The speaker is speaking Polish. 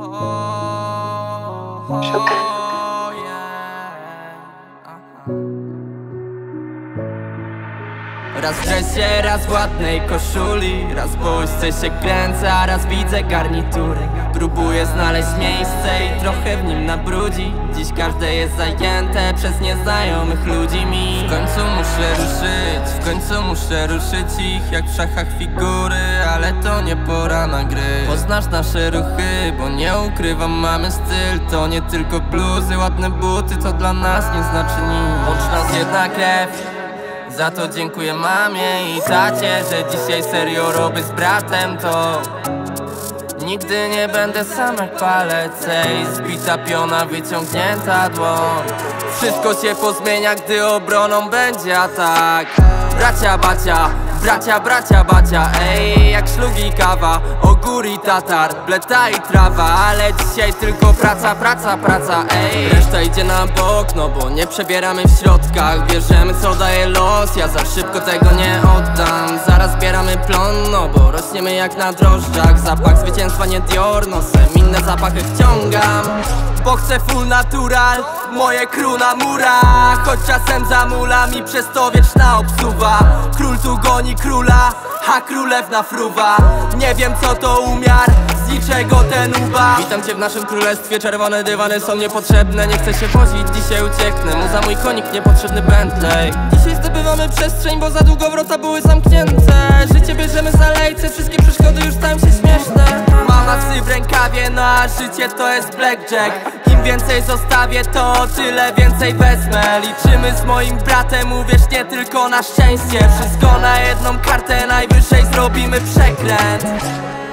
Raz w dresie, raz w ładnej koszuli, raz w wojsce się kręcę, a raz widzę garnitury. Próbuję znaleźć miejsce i trochę w nim nabrudzi. Dziś każde jest zajęte przez nieznajomych ludzi mi. W końcu muszę ruszyć, w końcu muszę ruszyć ich jak w szachach figury, ale to nie pora na gry. Poznasz nasze ruchy, bo nie ukrywam, mamy styl. To nie tylko bluzy, ładne buty, to dla nas nie znaczy nic. Łączy nas jedna krew. Za to dziękuję mamie i tacie, że dzisiaj serio robię z bratem to. Nigdy nie będę sam jak palec, zbita piona, wyciągnięta dłoń. Wszystko się pozmienia, gdy obroną będzie atak. Bracia bacia, bracia bacia, ej, jak szlugi kawa, ogór i tatar, bleta i trawa, ale dzisiaj tylko praca, ej. Reszta idzie na bok, no bo nie przebieramy w środkach, bierzemy co daje los, ja za szybko tego nie oddam. Zaraz zbieramy plon, no bo rośniemy jak na drożdżach, zapach zwycięstwa nie Dior, nosem inne zapachy wciągam. Bo chcę full natural, moje crew na murach, choć czasem zamula mi przez to wieczna obsuwa. Król tu goni króla, a królewna fruwa. Nie wiem co to umiar, z niczego ten ubaw. Witam cię w naszym królestwie, czerwone dywany są niepotrzebne. Nie chcę się wozić, dzisiaj ucieknę, mu za mój konik niepotrzebny Bentley. Dzisiaj zdobywamy przestrzeń, bo za długo wrota były zamknięte. Życie bierzemy za lejce, wszystkie przeszkody już stają się śmieszne. Mam masy w rękawie, no a życie to jest blackjack. Im więcej zostawię, to tyle więcej wezmę. Liczymy z moim bratem, uwierz, nie tylko na szczęście. Wszystko na jedną kartę, najwyżej zrobimy przekręt.